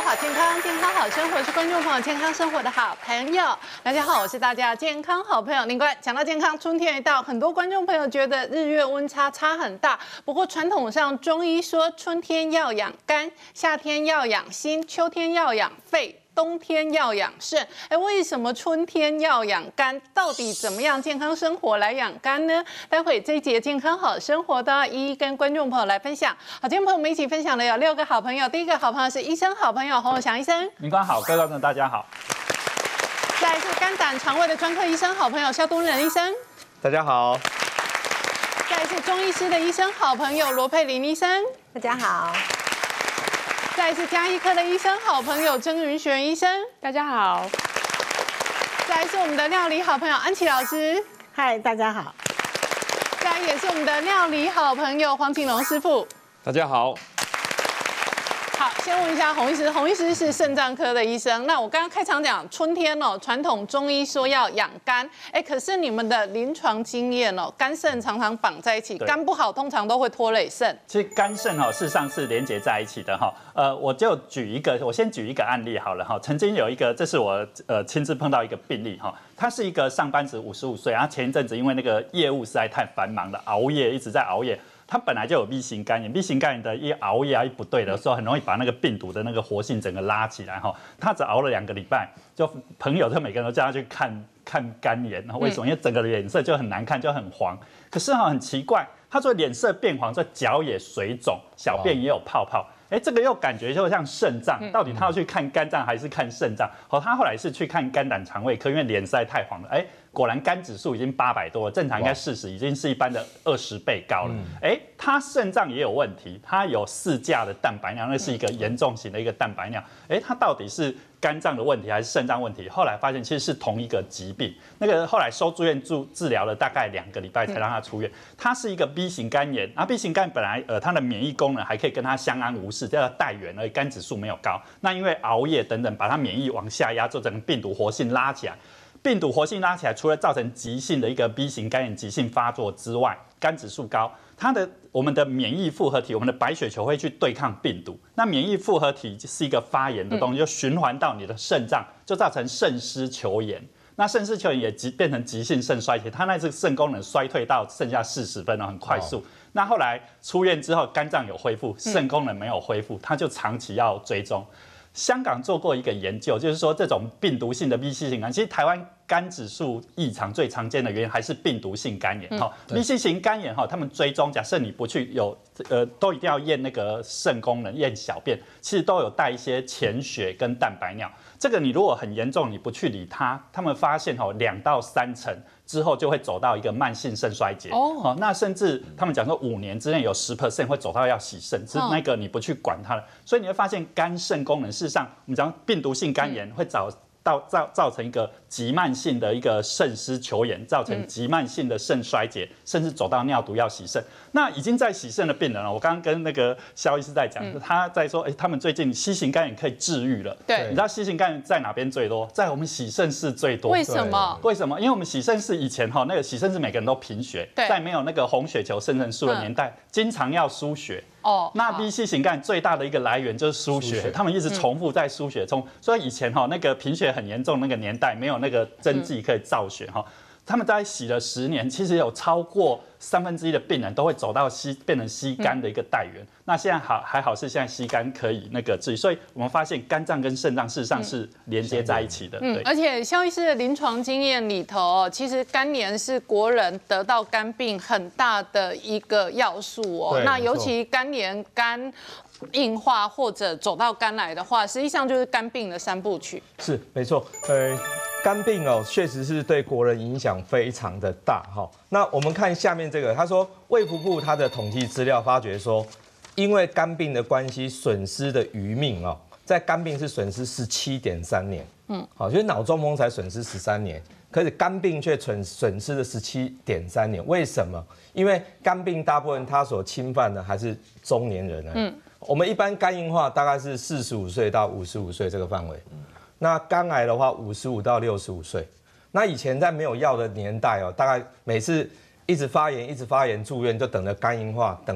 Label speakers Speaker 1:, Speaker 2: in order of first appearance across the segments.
Speaker 1: 好健康，健康好生活是观众朋友健康生活的好朋友。大家好，我是大家健康好朋友林冠。讲到健康，春天一到，很多观众朋友觉得日月温差很大。不过传统上中医说，春天要养肝，夏天要养心，秋天要养肺。冬天要养肾，为什么春天要养肝？到底怎么样健康生活来养肝呢？待会这一节健康好生活都要一一跟观众朋友来分享。好，今天朋友们一起分享的有6个好朋友。第一个好朋友是医生好朋友洪永祥医生，
Speaker 2: 民官好，各位观众大家好。
Speaker 1: 再来是肝胆肠胃的专科医生好朋友肖东仁医生，
Speaker 3: 大家好。
Speaker 1: 再来是中医师的医生好朋友罗佩玲医生，
Speaker 4: 大家好。
Speaker 1: 再来是家医科的医生好朋友曾云璇医生，
Speaker 4: 大家好。
Speaker 1: 再来是我们的料理好朋友安琪老师，
Speaker 4: 嗨，大家好。
Speaker 1: 再来也是我们的料理好朋友黄景龙师傅，
Speaker 3: 大家好。
Speaker 1: 好，先问一下洪医师，洪医师是肾脏科的医生。那我刚刚开场讲春天哦，传统中医说要养肝，可是你们的临床经验哦，肝肾常常绑在一起，肝不好通常都会拖累肾。
Speaker 2: 其实肝肾事实上是连结在一起的哈。我先举一个案例好了哈。曾经有一个，这是我亲自碰到一个病例哈，他是一个上班族，55岁，然后前一阵子因为那个业务实在太繁忙了，熬夜一直在熬夜。他本来就有 B 型肝炎，B 型肝炎的一熬夜一不对的时候，很容易把那个病毒的那个活性整个拉起来哈。他只熬了2个礼拜，就朋友就每个人都叫他去看肝炎，为什么？因为整个脸色就很难看，就很黄。可是很奇怪，他说脸色变黄，这脚也水肿，小便也有泡泡。这个又感觉就像肾脏，到底他要去看肝脏还是看肾脏？好，他后来是去看肝胆肠胃科，因为脸实在太黄了。果然肝指数已经800多了，正常应该40，已经是一般的20倍高了。他肾脏也有问题，他有4价的蛋白尿，那是一个严重型的一个蛋白尿。他到底是肝脏的问题还是肾脏问题？后来发现其实是同一个疾病。那个后来收住院治疗了大概2个礼拜才让他出院。他是一个 B 型肝炎，B 型肝炎本来他的免疫功能还可以跟他相安无事，叫带源，而肝指数没有高。那因为熬夜等等，把他免疫往下压，就整个病毒活性拉起来。病毒活性拉起来，除了造成急性的一个 B 型肝炎急性发作之外，肝指数高，我们的免疫复合体，我们的白血球会去对抗病毒。那免疫复合体是一个发炎的东西，就循环到你的肾脏，就造成肾丝球炎。那肾丝球炎也变成急性肾衰竭，它那次肾功能衰退到剩下40分了，很快速。那后来出院之后，肝脏有恢复，肾功能没有恢复，他就长期要追踪。香港做过一个研究，就是说这种病毒性的 B 型肝，其实台湾肝指数异常最常见的原因还是病毒性肝炎。B 型肝炎他们追踪，假设你不去都一定要验那个肾功能、验小便，其实都有带一些潜血跟蛋白尿。这个你如果很严重，你不去理它，他们发现2到3成之后就会走到一个慢性肾衰竭。那甚至他们讲说5年之内有10% 会走到要洗肾，是那个你不去管它了。所以你会发现肝肾功能，事实上我们讲病毒性肝炎会造成一个极慢性的一个肾丝球炎，造成极慢性的肾衰竭，甚至走到尿毒要洗肾。那已经在洗肾的病人了，我刚刚跟那个肖医师在讲，他在说，他们最近C型肝炎可以治愈了。
Speaker 1: 对，
Speaker 2: 你知道C型肝炎在哪边最多？在我们洗肾室最多。
Speaker 1: 为什么？
Speaker 2: 为什么？因为我们洗肾室以前那个洗肾室每个人都贫血，在没有那个红血球生成素的年代，经常要输血。那 B 型肝炎最大的一个来源就是输血，他们一直重复在输血中，所以以前那个贫血很严重那个年代，没有那个针剂可以造血他们在洗了10年，其实有超过1/3的病人都会走到变成C肝的一个带源。那现在还好是现在C肝可以那个治愈，所以我们发现肝脏跟肾脏事实上是连接在一起的。对，
Speaker 1: 而且肖医师的临床经验里头其实肝炎是国人得到肝病很大的一个要素那尤其肝炎、肝硬化或者走到肝癌的话，实际上就是肝病的3部曲。
Speaker 3: 是没错，肝病确实是对国人影响非常的大那我们看下面这个，他说卫福部他的统计资料发觉说，因为肝病的关系损失的余命在肝病是损失17.3年，就是脑中风才损失13年，可是肝病却损失了17.3年，为什么？因为肝病大部分它所侵犯的还是中年人我们一般肝硬化大概是45岁到55岁这个范围。那肝癌的话，55到65岁。那以前在没有药的年代大概每次一直发炎住院，就等着肝硬化，等着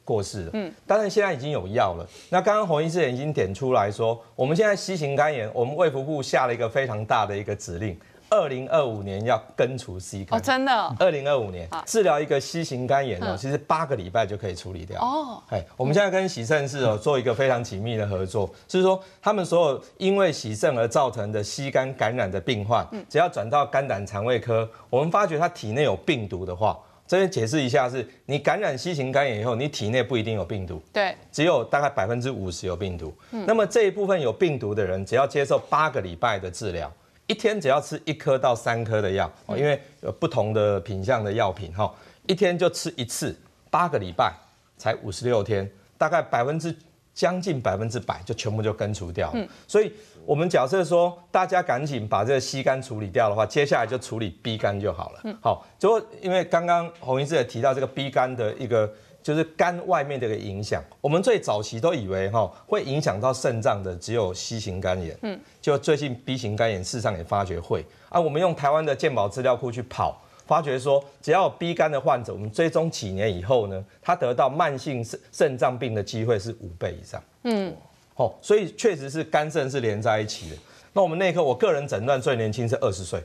Speaker 3: 过世了。当然现在已经有药了。那刚刚洪医师也已经点出来说，我们现在 C 型肝炎，我们卫福部下了一个非常大的一个指令。2025年要根除 C 肝，
Speaker 1: 真的。
Speaker 3: 2025年治疗一个 C 型肝炎其实8个礼拜就可以处理掉。我们现在跟洗肾室做一个非常紧密的合作，就是说他们所有因为洗肾而造成的 C 肝感染的病患，只要转到肝胆肠胃科，我们发觉他体内有病毒的话，这边解释一下是，你感染 C 型肝炎以后，你体内不一定有病毒，
Speaker 1: 对，
Speaker 3: 只有大概50%有病毒。那么这一部分有病毒的人，只要接受8个礼拜的治疗。一天只要吃1颗到3颗的药，因为有不同的品项的药品一天就吃1次，8个礼拜才56天，大概将近100%就全部就根除掉了。所以我们假设说大家赶紧把这个 C 肝处理掉的话，接下来就处理 B 肝就好了。好，就因为刚刚洪医师也提到这个 B 肝的一个。就是肝外面的一个影响，我们最早期都以为会影响到肾脏的只有 C 型肝炎，就最近 B 型肝炎事实上也发觉会我们用台湾的健保资料库去跑，发觉说只要有 B 肝的患者，我们追踪几年以后呢，他得到慢性肾脏病的机会是5倍以上。所以确实是肝肾是连在一起的。那我们内科，我个人诊断最年轻是20岁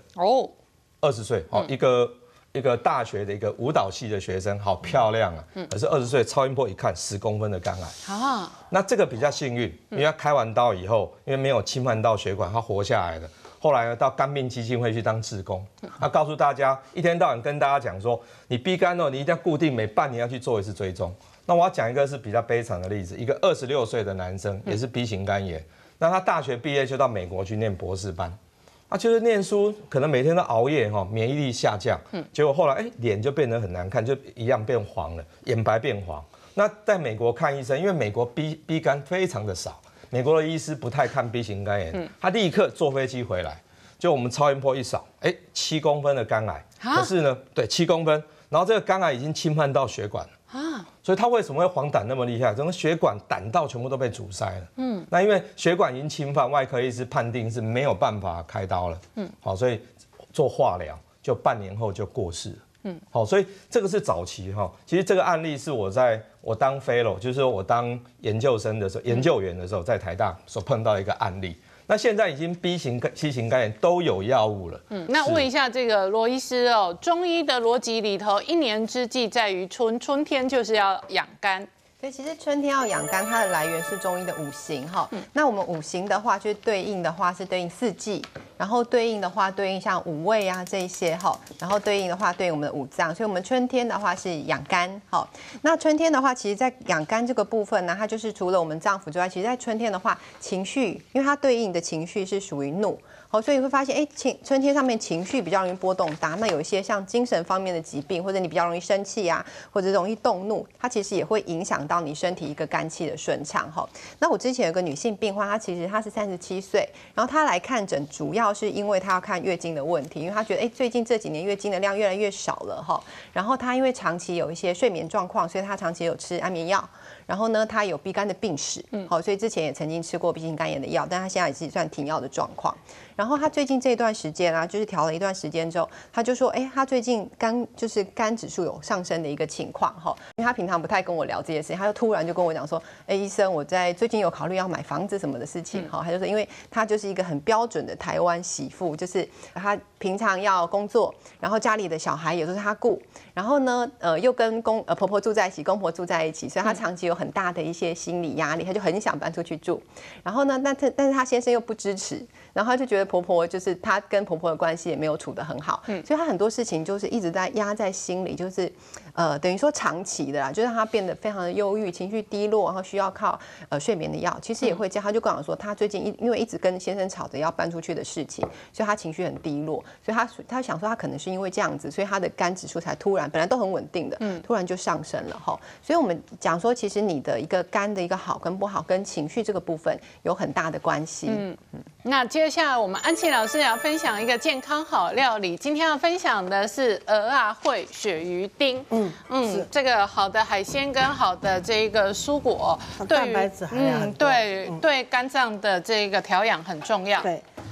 Speaker 3: ，20岁一个大学的一个舞蹈系的学生，好漂亮啊！可是20岁超音波一看10公分的肝癌那这个比较幸运，因为他开完刀以后，因为没有侵犯到血管，他活下来了。后来呢，到肝病基金会去当志工，他告诉大家，一天到晚跟大家讲说，你 B 肝你一定要固定每半年要去做一次追踪。那我要讲一个是比较悲惨的例子，一个26岁的男生，也是 B 型肝炎，那他大学毕业就到美国去念博士班。就是念书，可能每天都熬夜免疫力下降，结果后来脸就变得很难看，就一样变黄了，眼白变黄。那在美国看医生，因为美国 B 肝非常的少，美国的医师不太看 B 型肝炎，他立刻坐飞机回来，就我们超音波一扫，7公分的肝癌，可是呢，对7公分，然后这个肝癌已经侵犯到血管了。所以他为什么会黄疸那么厉害？整个血管、胆道全部都被阻塞了。那因为血管已经侵犯，外科医师判定是没有办法开刀了。好，所以做化疗，就半年后就过世了。好，所以这个是早期其实这个案例是我当 fellow， 就是说我当研究生的时候、研究员的时候，在台大所碰到一个案例。那现在已经 B 型、C 型肝炎都有药物了。
Speaker 1: 那问一下这个罗医师中医的逻辑里头，一年之计在于春，春天就是要养肝。
Speaker 4: 对，其实春天要养肝，它的来源是中医的五行那我们五行的话，就是对应的话是对应4季，然后对应的话对应像5味啊这一些然后对应的话对应我们的5脏，所以我们春天的话是养肝那春天的话，其实在养肝这个部分呢，它就是除了我们脏腑之外，其实在春天的话，情绪，因为它对应的情绪是属于怒。所以会发现，春天上面情绪比较容易波动大，那有一些像精神方面的疾病，或者你比较容易生气啊，或者容易动怒，它其实也会影响到你身体一个肝气的顺畅那我之前有个女性病患，她其实她是37岁，然后她来看诊，主要是因为她要看月经的问题，因为她觉得最近这几年月经的量越来越少了然后她因为长期有一些睡眠状况，所以她长期有吃安眠药。然后呢，他有 B 肝的病史，所以之前也曾经吃过 B 型肝炎的药，但他现在也是算停药的状况。然后他最近这一段时间就是调了一段时间之后，他就说，他最近肝指数有上升的一个情况因为他平常不太跟我聊这些事情，他就突然就跟我讲说，医生，我在最近有考虑要买房子什么的事情他就说，因为他就是一个很标准的台湾媳妇，就是他平常要工作，然后家里的小孩也都是他顾，然后呢，又跟婆婆住在一起，公婆住在一起，所以他长期有很大的一些心理压力，他就很想搬出去住。然后呢，但是他先生又不支持，然后他就觉得婆婆就是他跟婆婆的关系也没有处得很好，所以他很多事情就是一直在压在心里，就是等于说长期的啦，就让他变得非常的忧郁，情绪低落，然后需要靠睡眠的药。其实也会这样，他就跟我说，他最近因为一直跟先生吵着要搬出去的事情，所以他情绪很低落，所以他想说他可能是因为这样子，所以他的肝指数才突然本来都很稳定的，突然就上升了所以我们讲说，其实你的一个肝的一个好跟不好，跟情绪这个部分有很大的关系。
Speaker 1: 那接下来我们安琪老师要分享一个健康好料理，今天要分享的是蚵仔烩鳕鱼丁。这个好的海鲜跟好的这个蔬果，
Speaker 5: 蛋白质含量很多
Speaker 1: 对肝脏的这个调养很重要。
Speaker 5: 对。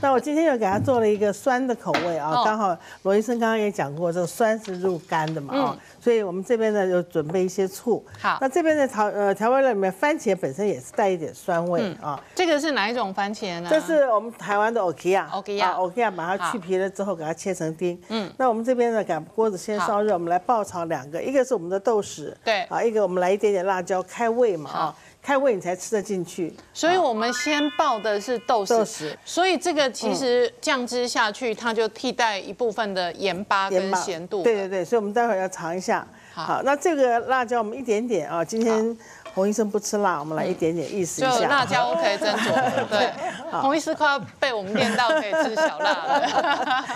Speaker 5: 那我今天又给它做了一个酸的口味啊，刚好罗医生刚刚也讲过，这个酸是入肝的嘛啊，所以我们这边呢有准备一些醋。
Speaker 1: 好，
Speaker 5: 那这边的调味料里面，番茄本身也是带一点酸味啊。
Speaker 1: 这个是哪一种番茄呢？
Speaker 5: 这是我们台湾的 Okia，Okia 把它去皮了之后，给它切成丁。那我们这边呢，给锅子先烧热，我们来爆炒2个，一个是我们的豆豉，
Speaker 1: 对，
Speaker 5: 啊，一个我们来一点点辣椒开胃嘛啊。开胃你才吃得进去，
Speaker 1: 所以我们先爆的是豆豉，所以这个其实酱汁下去，它就替代一部分的盐巴跟咸度。
Speaker 5: 对对对，所以我们待会儿要尝一下。好，那这个辣椒我们一点点啊，今天洪医生不吃辣，我们来一点点意思一下。
Speaker 1: 就辣椒可以斟酌。对，洪医师快要被我们练到可以吃小辣了。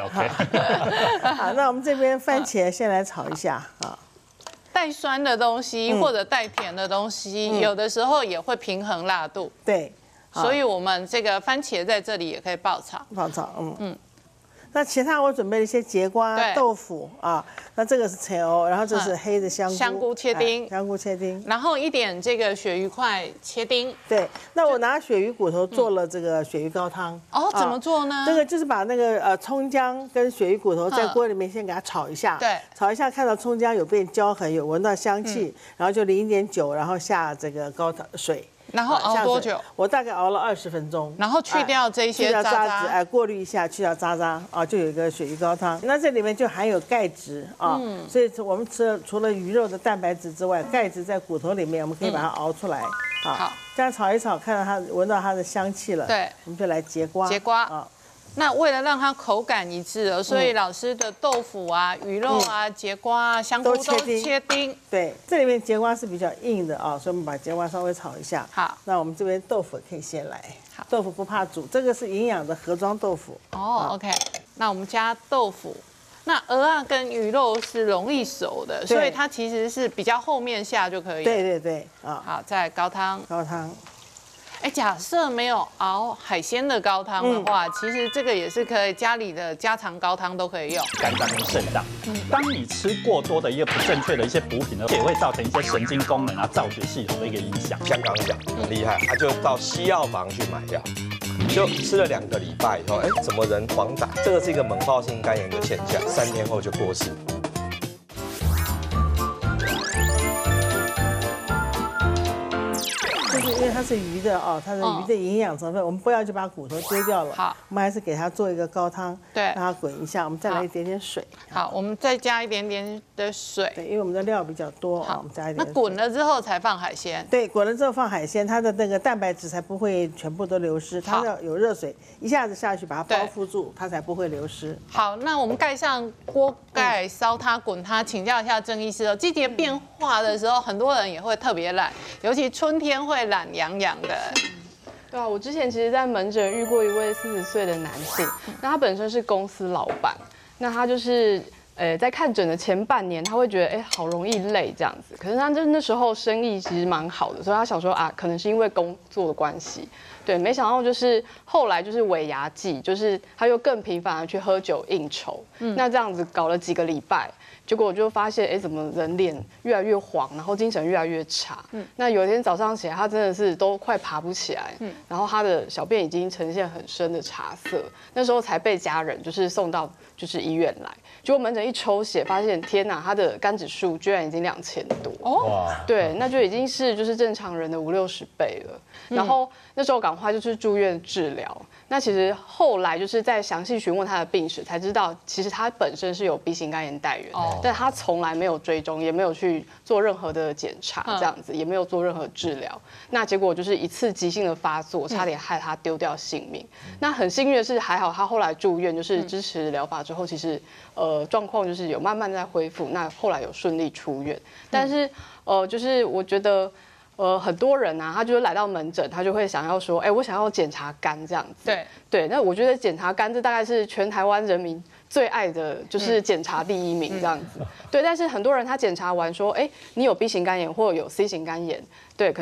Speaker 2: OK。
Speaker 5: 好，那我们这边番茄先来炒一下啊。
Speaker 1: 带酸的东西或者带甜的东西，有的时候也会平衡辣度。
Speaker 5: 对，
Speaker 1: 所以我们这个番茄在这里也可以爆炒。
Speaker 5: 那其他我准备了一些节瓜、豆腐啊，那这个是菜藕，然后这是黑的香菇
Speaker 1: 切丁，
Speaker 5: 香菇切丁，
Speaker 1: 然后一点这个鳕鱼块切丁。
Speaker 5: 对，那我拿鳕鱼骨头做了这个鳕鱼高汤。
Speaker 1: 哦，怎么做呢？
Speaker 5: 这个就是把那个葱姜跟鳕鱼骨头在锅里面先给它炒一下，
Speaker 1: 对，
Speaker 5: 炒一下看到葱姜有变焦痕，有闻到香气，然后就淋一点酒，然后下这个高汤水。
Speaker 1: 然后熬多久？
Speaker 5: 我大概熬了20分钟，
Speaker 1: 然后去掉这些渣
Speaker 5: 质，哎，过滤一下，去掉渣渣，啊，就有一个鳕鱼高汤。那这里面就含有钙质啊，所以我们除了鱼肉的蛋白质之外，钙质在骨头里面，我们可以把它熬出来。好，这样炒一炒，看到它闻到它的香气了，
Speaker 1: 对，
Speaker 5: 我们就来节瓜。啊。
Speaker 1: 那为了让它口感一致，所以老师的豆腐啊、鱼肉啊、节瓜啊、香菇都切丁。
Speaker 5: 对，这里面节瓜是比较硬的啊，所以我们把节瓜稍微炒一下。
Speaker 1: 好，
Speaker 5: 那我们这边豆腐可以先来。好，豆腐不怕煮，这个是营养的盒装豆腐。
Speaker 1: 哦 ，OK。那我们加豆腐。那鹅啊跟鱼肉是容易熟的，所以它其实是比较后面下就可以了。
Speaker 5: 对对对，啊。
Speaker 1: 好，再来高汤。
Speaker 5: 高汤。
Speaker 1: 哎，假设没有熬海鲜的高汤的话，其实这个也是可以，家里的家常高汤都可以用。
Speaker 2: 肝脏跟肾脏，当你吃过多的一个不正确的一些补品呢，也会造成一些神经功能啊、造血系统的一个影响。
Speaker 3: 香港讲很厉害，他就到西药房去买药，就吃了2个礼拜以后，哎，怎么人黄疸？这个是一个猛暴性肝炎的现象，3天后就过世。
Speaker 5: 就是因为它是鱼的哦，它的鱼的营养成分，我们不要就把骨头丢掉了。
Speaker 1: 好，
Speaker 5: 我们还是给它做一个高汤，
Speaker 1: 对，
Speaker 5: 让它滚一下。我们再来一点点水。
Speaker 1: 好，我们再加一点点的水。
Speaker 5: 对，因为我们的料比较多，好，我们加一点。
Speaker 1: 那滚了之后才放海鲜。
Speaker 5: 对，滚了之后放海鲜，它的那个蛋白质才不会全部都流失。它要有热水一下子下去把它包覆住，它才不会流失。
Speaker 1: 好，那我们盖上锅盖，烧它，滚它。请教一下郑医师哦，季节变化的时候，很多人也会特别懒，尤其春天会懒洋洋的。
Speaker 6: 对啊，我之前其实，在门诊遇过一位40岁的男性，那他本身是公司老板，那他就是，在看诊的前半年，他会觉得，好容易累这样子，可是他就那时候生意其实蛮好的，所以他想说啊，可能是因为工作的关系，对，没想到就是后来就是尾牙季，就是他又更频繁的去喝酒应酬，那这样子搞了几个礼拜。结果我就发现，怎么人脸越来越黄，然后精神越来越差。那有一天早上起来，他真的是都快爬不起来。然后他的小便已经呈现很深的茶色，那时候才被家人就是送到就是医院来。结果门诊一抽血，发现天哪，他的肝指数居然已经2000多。哦，对，那就已经是就是正常人的50-60倍了。然后那时候赶快就是住院治疗。那其实后来就是在详细询问他的病史，才知道其实他本身是有 B 型肝炎带源，但他从来没有追踪，也没有去做任何的检查，这样子也没有做任何治疗。那结果就是一次急性的发作，差点害他丢掉性命。那很幸运的是，还好他后来住院，就是支持疗法之后，其实状况就是有慢慢在恢复。那后来有顺利出院，但是就是我觉得。很多人啊，他就是来到门诊，他就会想要说，我想要检查肝这样子。对，那我觉得检查肝这大概是全台湾人民最爱的，就是检查第1名这样子。对，但是很多人他检查完说，你有 B 型肝炎或有 C 型肝炎，对，可是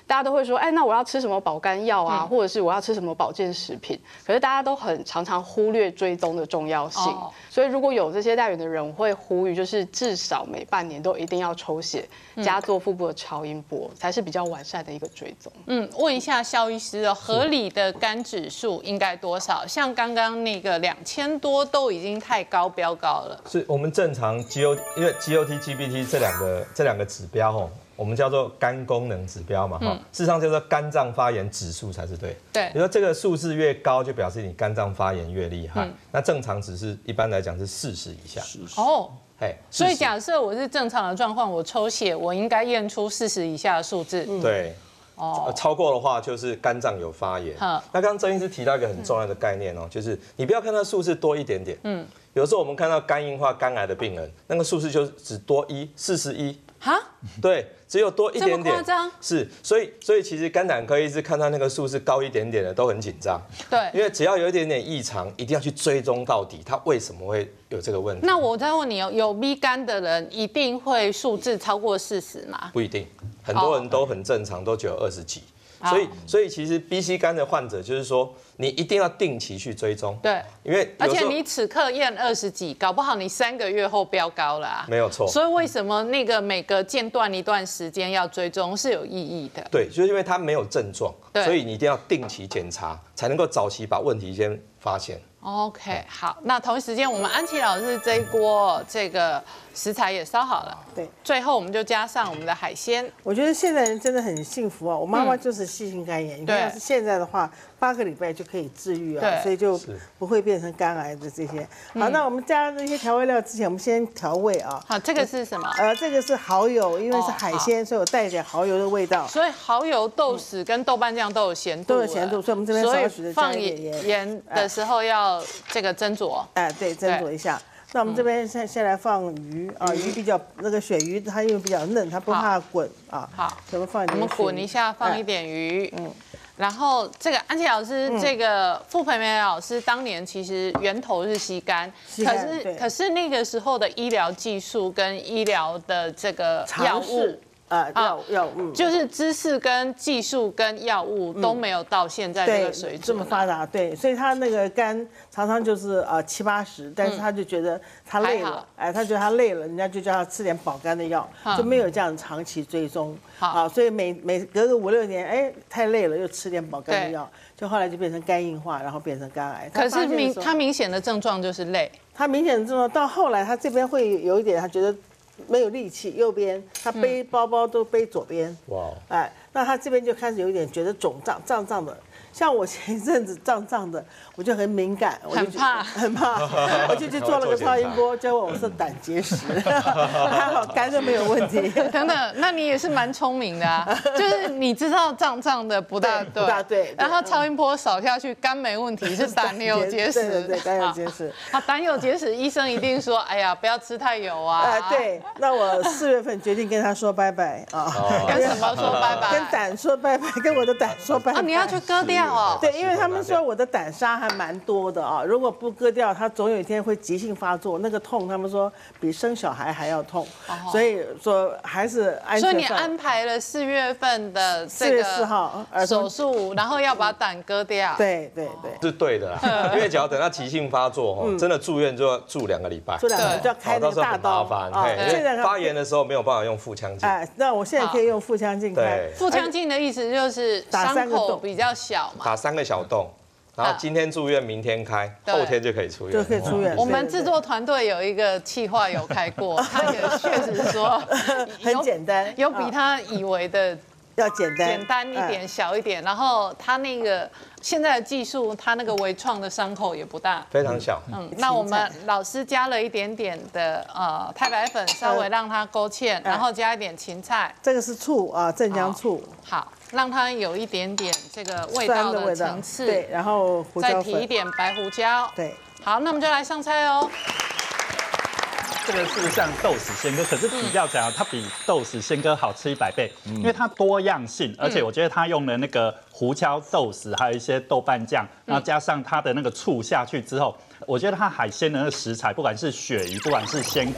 Speaker 6: 大家都会说，哎，那我要吃什么保肝药啊，或者是我要吃什么保健食品？可是大家都很常常忽略追踪的重要性。所以如果有这些带源的人，我会呼吁，就是至少每半年都一定要抽血，加做腹部的超音波，才是比较完善的一个追踪。
Speaker 1: 问一下肖医师哦，合理的肝指数应该多少？像刚刚那个2000多都已经太高，标高了。
Speaker 3: 是我们正常因为 GOT、GPT 这两个指标吼，我们叫做肝功能指标嘛哈，事实上叫做肝脏发炎指数才是对。
Speaker 1: 对，
Speaker 3: 比如说这个数字越高，就表示你肝脏发炎越厉害。那正常值是一般来讲是40以下。
Speaker 1: 哦。所以
Speaker 3: 40
Speaker 1: 假设我是正常的状况，我抽血，我应该验出40以下的数字。
Speaker 3: 对。超过的话就是肝脏有发炎。那刚刚曾医师提到一个很重要的概念哦，就是你不要看它数字多一点点。有时候我们看到肝硬化、肝癌的病人，那个数字就只多41。哈？对，只有多一点点。
Speaker 1: 这么夸张？
Speaker 3: 是，所以其实肝胆科医师看到那个数字高一点点的都很紧张。
Speaker 1: 对，
Speaker 3: 因为只要有一点点异常，一定要去追踪到底，他为什么会有这个问题。
Speaker 1: 那我再问你哦，有 B 肝的人一定会数字超过40吗？
Speaker 3: 不一定，很多人都很正常，都只有20几。所以其实 BC 肝的患者就是说，你一定要定期去追踪。
Speaker 1: 对，
Speaker 3: 因为
Speaker 1: 而且你此刻验20几，搞不好你3个月后飙高了啊。
Speaker 3: 没有错。
Speaker 1: 所以为什么那个每隔间断一段时间要追踪是有意义的？
Speaker 3: 对，就是因为他没有症状，所以你一定要定期检查，才能够早期把问题先发现。
Speaker 1: OK， 好，那同一时间我们安琪老师这一锅这个食材也烧好了，
Speaker 5: 对，
Speaker 1: 最后我们就加上我们的海鲜。
Speaker 5: 我觉得现在人真的很幸福啊！我妈妈就是细性肝炎，你看要是现在的话，8个礼拜就可以治愈啊，所以就不会变成肝癌的这些。好，那我们加这些调味料之前，我们先调味啊。
Speaker 1: 好，这个是什么？
Speaker 5: 这个是蚝油，因为是海鲜，所以有带一点蚝油的味道。
Speaker 1: 所以蚝油、豆豉跟豆瓣酱都有咸度，
Speaker 5: 都有咸度，所以我们这边少许的加一点盐。
Speaker 1: 盐的时候要这个斟酌。
Speaker 5: 对，斟酌一下。那我们这边先来放鱼啊，鱼比较那个鳕鱼，它因为比较嫩，它不怕滚啊。
Speaker 1: 好，
Speaker 5: 我们放一点。
Speaker 1: 我们滚一下，放一点鱼。然后这个安琪老师，这个傅培梅老师当年其实源头是吸肝，可是那个时候的医疗技术跟医疗的这个药物。
Speaker 5: 药
Speaker 1: 就是知识跟技术跟药物都没有到现在这个水准，
Speaker 5: 这么发达，对，所以他那个肝常常就是70、80，但是他就觉得他累了，他觉得他累了，人家就叫他吃点保肝的药，就没有这样长期追踪，所以每隔个5、6年，太累了又吃点保肝的药，就后来就变成肝硬化，然后变成肝癌。
Speaker 1: 可是他明显的症状就是累，
Speaker 5: 他明显的症状到后来他这边会有一点，他觉得没有力气，右边他背包包都背左边，哇，那他这边就开始有一点觉得肿胀的。像我前一阵子胀胀的，我就很敏感，
Speaker 1: 很怕，
Speaker 5: 我就去做了个超音波，结果我是胆结石，还好肝就没有问题。
Speaker 1: 等等，那你也是蛮聪明的啊，就是你知道胀的不大对，然后超音波扫下去，肝没问题，是胆有结石，
Speaker 5: 对，胆有结石。
Speaker 1: 好，胆有结石，医生一定说，哎呀，不要吃太油啊。
Speaker 5: 对，那我4月份决定跟他说拜拜啊，
Speaker 1: 跟什么说拜拜？
Speaker 5: 跟胆说拜拜，跟我的胆说拜拜。
Speaker 1: 你要去割掉。
Speaker 5: 对，因为他们说我的胆沙还蛮多的啊，如果不割掉，它总有一天会急性发作，那个痛他们说比生小孩还要痛，所以说还是安全。
Speaker 1: 所以你安排了4月份的这个4月4号手术，然后要把胆割掉。
Speaker 5: 对，
Speaker 3: 是对的啦，因为只要等到急性发作，真的住院就要住2个礼拜，
Speaker 5: 住2个礼拜就要开那个大刀，
Speaker 3: 麻烦。现在发炎的时候没有办法用腹腔镜，
Speaker 5: 那我现在可以用腹腔镜开。
Speaker 1: 腹腔镜的意思就是伤口比较小。
Speaker 3: 打3个小洞，然后今天住院，明天开，后天就可以出院。
Speaker 1: 我们制作团队有一个企划有开过，他也确实说
Speaker 5: 很简单，
Speaker 1: 有比他以为的
Speaker 5: 要简单
Speaker 1: 一点、小一点。然后他那个现在的技术，他那个微创的伤口也不大，
Speaker 3: 非常小。
Speaker 1: 那我们老师加了一点点的太白粉，稍微让它勾芡，然后加一点芹菜。
Speaker 5: 这个是醋啊，镇江醋。
Speaker 1: 好。让它有一点点这个味道的层次，
Speaker 5: 对，然后胡椒粉，
Speaker 1: 再提一点白胡椒，
Speaker 5: 对，
Speaker 1: 好，那我们就来上菜哦。
Speaker 2: 这个是像豆豉鲜割，可是比较讲，它比豆豉鲜割好吃100倍，因为它多样性，而且我觉得它用了那个胡椒、豆豉，还有一些豆瓣酱，然后加上它的那个醋下去之后，我觉得它海鲜的那个食材，不管是鳕鱼，不管是鲜科，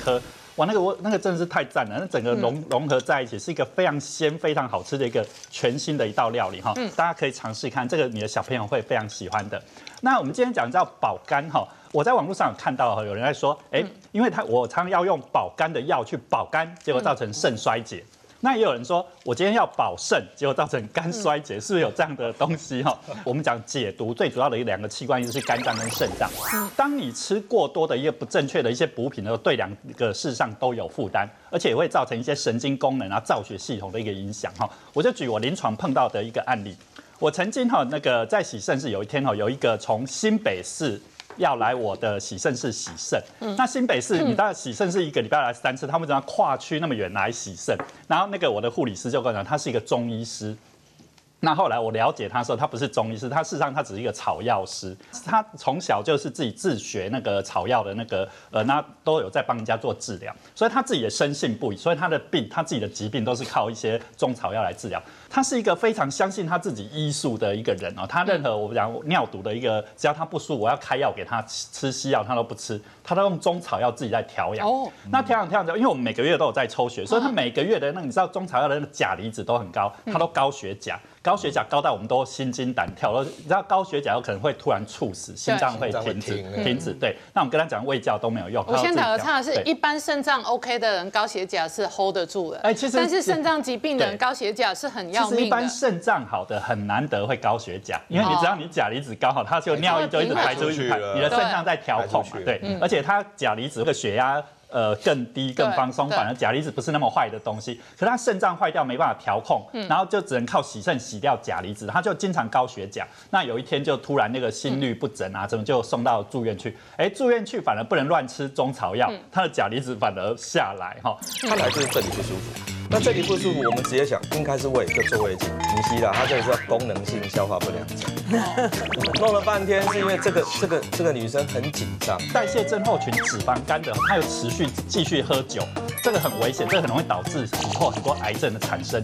Speaker 2: 哇，那个真的是太赞了，那整个融合在一起，是一个非常鲜、非常好吃的一个全新的一道料理哈。大家可以尝试看，这个你的小朋友会非常喜欢的。那我们今天讲到保肝哈，我在网络上有看到有人在说，因为我常要用保肝的药去保肝，结果造成肾衰竭。那也有人说，我今天要保肾，结果造成肝衰竭，是不是有这样的东西哈？我们讲解毒最主要的2个器官就是肝脏跟肾脏。当你吃过多的一个不正确的一些补品的时候，对2个事实上都有负担，而且也会造成一些神经功能啊、造血系统的一个影响哈。我就举我临床碰到的一个案例，我曾经在洗肾室有一天有一个从新北市要来我的洗肾室洗肾，那新北市你知道洗肾是1个礼拜来3次，他们怎么跨区那么远来洗肾？然后我的护理师就跟我讲，他是一个中医师。那后来我了解他的时候，他不是中医师，他事实上他只是一个草药师，他从小就是自己自学那个草药的那都有在帮人家做治疗，所以他自己也深信不疑，所以他自己的疾病都是靠一些中草药来治疗。他是一个非常相信他自己医术的一个人哦，他任何我讲尿毒的只要他不舒服，我要开药给他吃西药他都不吃，他都用中草药自己在调养。那调养，因为我们每个月都有在抽血，所以他每个月的你知道中草药的钾离子都很高，他都高血钾。高血钾高到我们都心惊胆跳，你知道高血钾有可能会突然猝死，心脏会停止。对，那我们跟他讲喂教都没有用。
Speaker 1: 我先打个岔，是一般肾脏 OK 的人高血钾是 hold 得住的，但是肾脏疾病的人高血钾是很要命的。
Speaker 2: 其实一般肾脏好的很难得会高血钾，因为只要你钾离子高好，它就尿液就一直排出去，你的肾脏在调控嘛，对，而且它钾离子的血压更低更放松，反而钾离子不是那么坏的东西。可是他肾脏坏掉没办法调控，然后就只能靠洗肾洗掉钾离子，他就经常高血钾。那有一天就突然心律不整啊，怎么就送到住院去？住院去反而不能乱吃中草药，他的钾离子反而下来哈。
Speaker 3: 看来就是这里不舒服。那这里不舒服，我们直接想应该是胃，就做胃镜。不是啦，它这个叫功能性消化不良症。弄了半天是因为这个女生很紧张，
Speaker 2: 代谢症候群脂肪肝的，她有持续继续喝酒，这个很危险，这个很容易导致以后很多癌症的产生。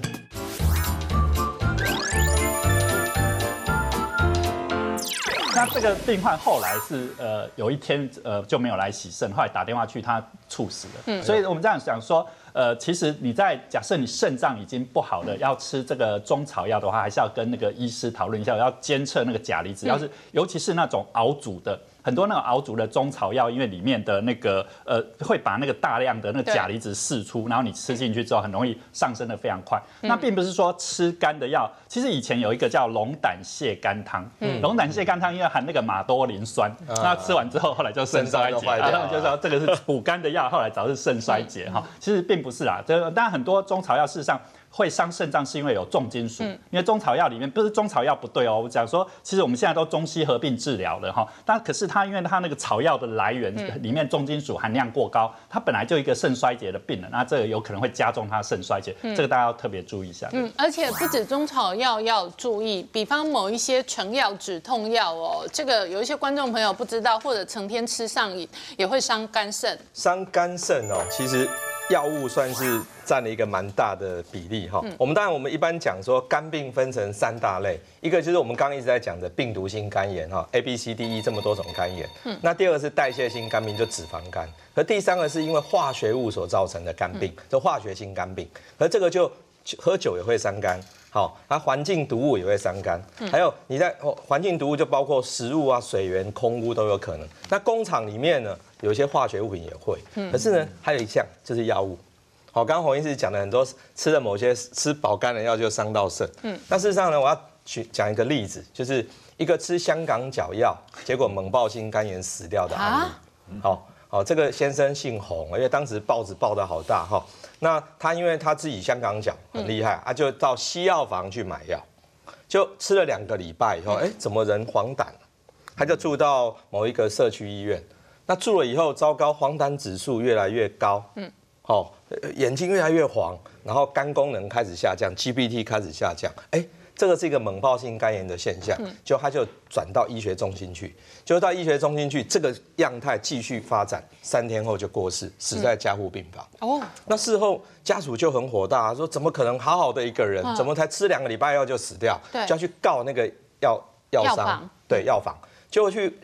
Speaker 2: 那这个病患后来是有一天就没有来洗肾，后来打电话去他猝死了。所以我们这样想说，其实假设你肾脏已经不好的，要吃这个中草药的话，还是要跟那个医师讨论一下，要监测那个钾离子。尤其是那种熬煮的。很多那种熬煮的中草药，因为里面的会把那个大量的那个钾离子释出，然后你吃进去之后很容易上升的非常快。那并不是说吃肝的药，其实以前有一个叫龙胆泻肝汤，龙胆泻肝汤因为含那个马多磷酸，那吃完之后后来就肾衰竭，他们就说这个是补肝的药，后来导致肾衰竭哈。其实并不是啦，当然很多中草药事实上会伤肾脏是因为有重金属，因为中草药里面不是中草药不对哦，我讲说其实我们现在都中西合并治疗了哈，但可是它因为它那个草药的来源里面重金属含量过高，它本来就一个肾衰竭的病人，那这个有可能会加重它肾衰竭，这个大家要特别注意一下。
Speaker 1: 而且不止中草药要注意，比方某一些成药止痛药哦，这个有一些观众朋友不知道，或者成天吃上瘾，也会伤肝肾。
Speaker 3: 伤肝肾哦，其实药物算是占了一个蛮大的比例哈。我们一般讲说肝病分成3大类，一个就是我们刚刚一直在讲的病毒性肝炎哈 ，A、B、C、D、E 这么多种肝炎。那第2个是代谢性肝病，就脂肪肝。而第3个是因为化学物所造成的肝病，就化学性肝病。而这个就喝酒也会伤肝。好，它环境毒物也会伤肝，还有你在环境毒物就包括食物啊、水源、空污都有可能。那工厂里面呢，有一些化学物品也会，可是呢，还有一项就是药物。好，刚刚洪医师讲的很多吃了某些吃保肝的药就伤到肾。那事实上呢，我要讲一个例子，就是一个吃香港脚药，结果猛爆性肝炎死掉的案例。好，这个先生姓洪，因为当时报纸报得好大哈。那他因为他自己香港脚很厉害，就到西药房去买药，就吃了2个礼拜以后，怎么人黄疸？他就住到某一个社区医院。那住了以后，糟糕，黄疸指数越来越高，眼睛越来越黄，然后肝功能开始下降 ，GPT 开始下降，这个是一个猛爆性肝炎的现象，他就转到医学中心去，到医学中心去，这个样态继续发展，3天后就过世，死在加护病房。那事后家属就很火大，说怎么可能好好的一个人，怎么才吃2个礼拜药就死掉？就要去告那个药商，对药房，结果去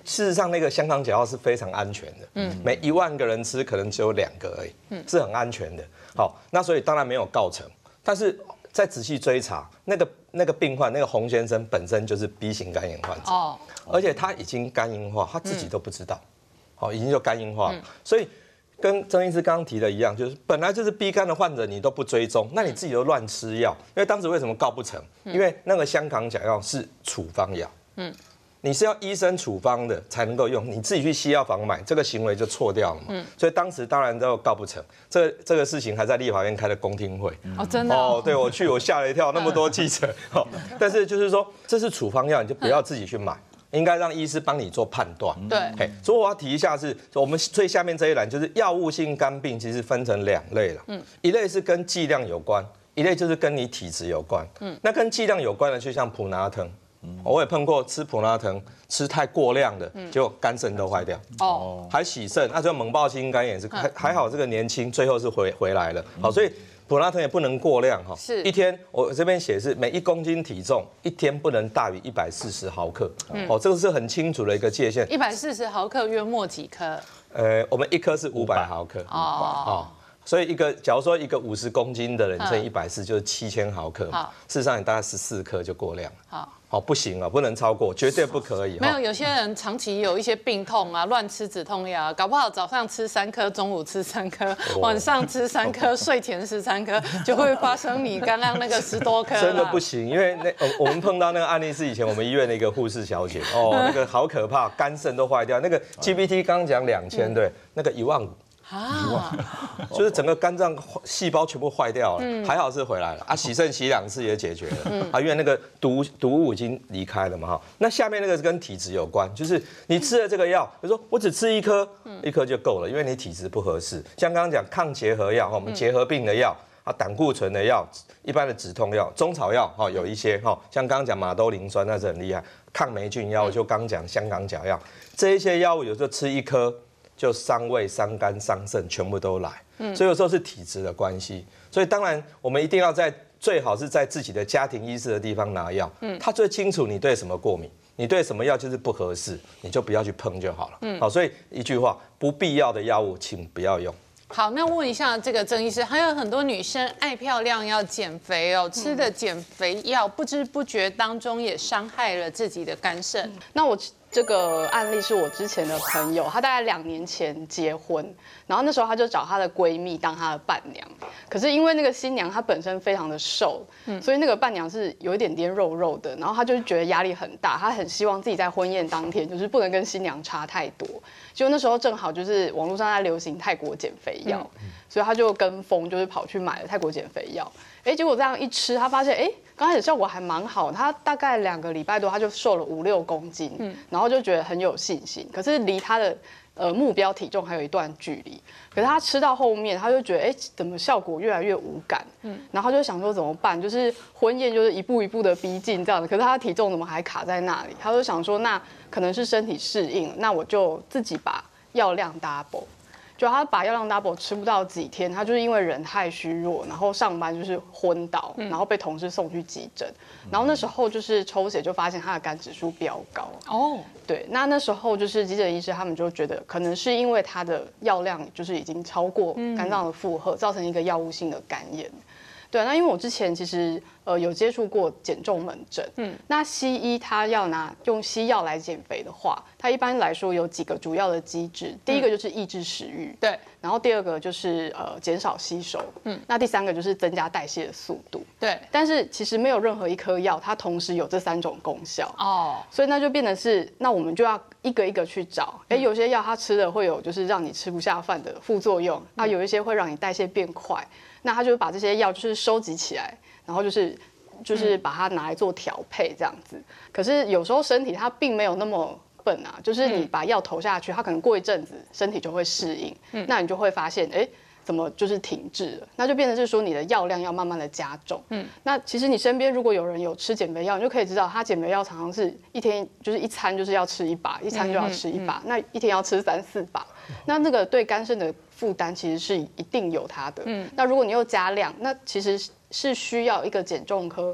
Speaker 3: 事实上那个香港脚药是非常安全的，每1万个人吃可能只有2个而已，是很安全的。好，那所以当然没有告成，但是再仔细追查，那个病患那个洪先生本身就是 B 型肝炎患者，而且他已经肝硬化，他自己都不知道，好，已经就肝硬化了，所以。跟曾医师刚刚提的一样，就是本来就是 B 肝的患者，你都不追踪，那你自己又乱吃药。因为当时为什么告不成？因为那个香港脚药是处方药，你是要医生处方的才能够用，你自己去西药房买，这个行为就错掉了嘛。所以当时当然都告不成。这个事情还在立法院开的公听会。
Speaker 1: 真的
Speaker 3: 对我去，我吓了一跳，那么多记者。但是就是说，这是处方药，你就不要自己去买。应该让医师帮你做判断。
Speaker 1: 对，
Speaker 3: 所以我要提一下是，我们最下面这一栏就是药物性肝病，其实分成2类了。一类是跟剂量有关，一类就是跟你体质有关。那跟剂量有关的，就像普拿疼，我也碰过吃普拿疼吃太过量的，结果肝肾都坏掉。还洗肾，那就猛暴性肝炎是还好，这个年轻最后是回来了。好，所以。普拿疼也不能过量哈，
Speaker 1: 是
Speaker 3: 一天我这边写是每1公斤体重1天不能大于140毫克，这个是很清楚的一个界限。
Speaker 1: 140毫克约莫几颗？
Speaker 3: 我们1颗是500毫克，所以假如说一个50公斤的人乘140就是7000毫克，事实上你大概14颗就过量了。好，不行啊，不能超过，绝对不可以。
Speaker 1: 没有，有些人长期有一些病痛啊，乱吃止痛药，搞不好早上吃3颗，中午吃3颗，晚上吃3颗，睡前吃3颗，就会发生你刚刚那个10多颗。
Speaker 3: 真的不行，因为我们碰到那个案例是以前我们医院的一个护士小姐，那个好可怕，肝肾都坏掉。那个 GPT 刚刚讲2000，对，那个15000。就是整个肝脏细胞全部坏掉了，还好是回来了啊，洗肾洗2次也解决了，因为那个毒物已经离开了嘛哈。那下面那个是跟体质有关，就是你吃了这个药，比如说我只吃1颗，1颗就够了，因为你体质不合适。像刚刚讲抗结核药，我们结核病的药胆固醇的药，一般的止痛药，中草药有一些像刚刚讲马兜铃酸那是很厉害，抗霉菌药就刚讲香港脚药，这一些药物有时候吃1颗。就伤胃、伤肝、伤肾，全部都来。所以有时候是体质的关系。所以当然，我们一定要最好是在自己的家庭医师的地方拿药。他最清楚你对什么过敏，你对什么药就是不合适，你就不要去碰就好了。好，所以一句话，不必要的药物请不要用。
Speaker 1: 好，那问一下这个郑医师，还有很多女生爱漂亮要减肥哦，吃的减肥药不知不觉当中也伤害了自己的肝肾。
Speaker 6: 那我这个案例是我之前的朋友，她大概2年前结婚，然后那时候她就找她的闺蜜当她的伴娘，可是因为那个新娘她本身非常的瘦，所以那个伴娘是有一点点肉肉的，然后她就觉得压力很大，她很希望自己在婚宴当天就是不能跟新娘差太多。就那时候正好就是网络上在流行泰国减肥药，所以她就跟风就是跑去买了泰国减肥药。结果这样一吃，她发现刚开始效果还蛮好，她大概2个礼拜多，她就瘦了5-6公斤，然后就觉得很有信心。可是离她的目标体重还有一段距离。可是她吃到后面，她就觉得怎么效果越来越无感，然后她就想说怎么办？就是婚宴就是一步一步的逼近这样的，可是她的体重怎么还卡在那里？她就想说那可能是身体适应，那我就自己把药量 double。就他把药量 double 吃不到几天，他就是因为人太虚弱，然后上班就是昏倒，然后被同事送去急诊，然后那时候就是抽血就发现他的肝指数飙高。对，那时候就是急诊医师他们就觉得可能是因为他的药量就是已经超过肝脏的负荷，造成一个药物性的肝炎。对，那因为我之前其实有接触过减重门诊，那西医他要用西药来减肥的话，它一般来说有几个主要的机制，第一个就是抑制食欲，
Speaker 1: 对，
Speaker 6: 然后第二个就是减少吸收，那第3个就是增加代谢的速度，
Speaker 1: 对，
Speaker 6: 但是其实没有任何一颗药它同时有这3种功效，所以那就变成是，那我们就要一个一个去找，有些药它吃了会有就是让你吃不下饭的副作用，有一些会让你代谢变快。那他就把这些药就是收集起来，然后就是把它拿来做调配这样子。可是有时候身体它并没有那么笨啊，就是你把药投下去，它可能过一阵子身体就会适应，那你就会发现怎么就是停滞了，那就变成是说你的药量要慢慢的加重。那其实你身边如果有人有吃减肥药，你就可以知道他减肥药常常是一天就是一餐就是要吃1把，一餐就要吃1把，那一天要吃3-4把，那个对肝肾的负担其实是一定有它的。那如果你又加量，那其实是需要一个减重科